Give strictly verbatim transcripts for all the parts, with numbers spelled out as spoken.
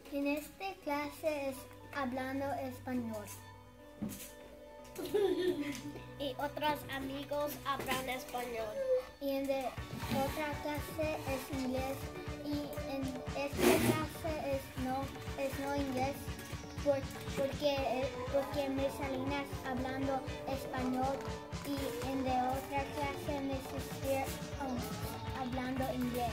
En esta clase es hablando español. Y otros amigos hablan español. Y en de otra clase es inglés. Y en esta clase es no, es no inglés por, porque, porque Miss Salinas hablando español. Y en de otra clase Miss Esther um, hablando inglés.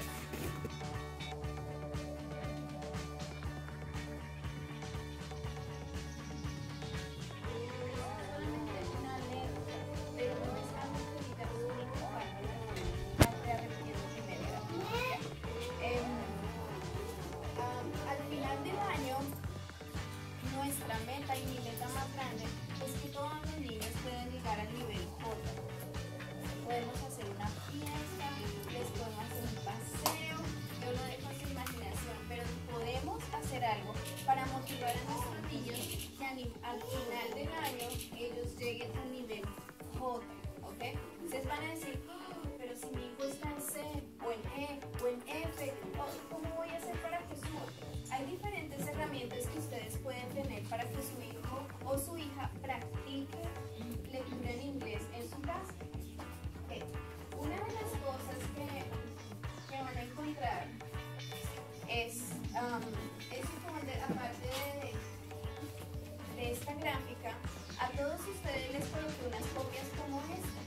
Nuestra meta y mi meta más grande es que todos los niños puedan llegar al nivel J. Podemos hacer una fiesta, les podemos hacer un paseo, yo lo dejo a su imaginación, pero podemos hacer algo para motivar a nuestros niños que al final del año ellos lleguen al nivel J, ¿ok? Ustedes van a decir, oh, pero si mi hijo está en C, o en E, o en F, ¿cómo voy a hacer para que suba? Hay diferentes herramientas que ustedes pueden tener para que su hijo o su hija practique lectura en inglés en su casa. Okay. Una de las cosas que, que van a encontrar es, um, es que aparte de, de esta gráfica, a todos ustedes les coloqué unas copias como esta.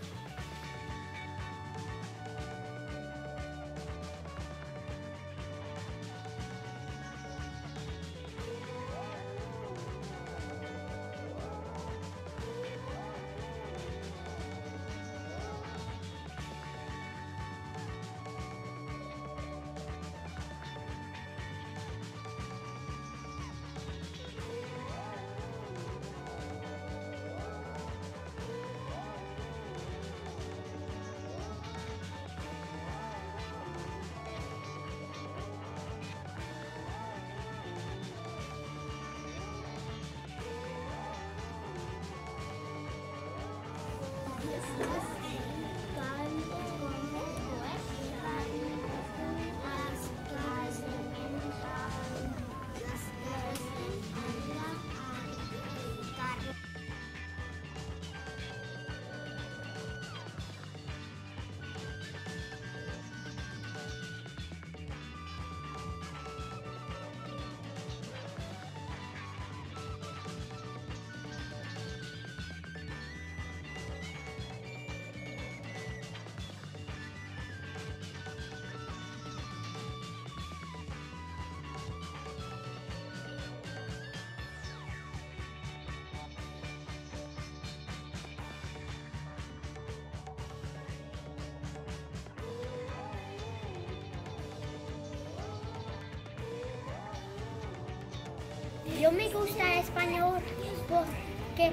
Yo me gusta español porque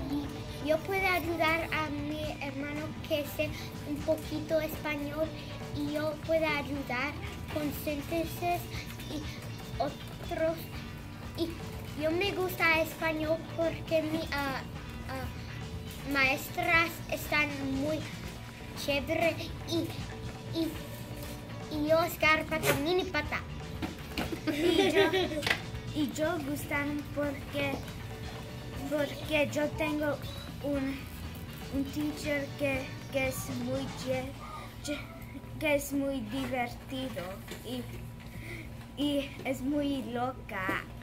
yo puedo ayudar a mi hermano que sé un poquito español y yo puedo ayudar con síntesis y otros. Y yo me gusta español porque mis uh, uh, maestras están muy chéveres y, y, y yo Oscar pata mini pata. Y yo, y yo gustan porque, porque yo tengo un, un teacher que, que, es muy, que es muy divertido y, y es muy loca.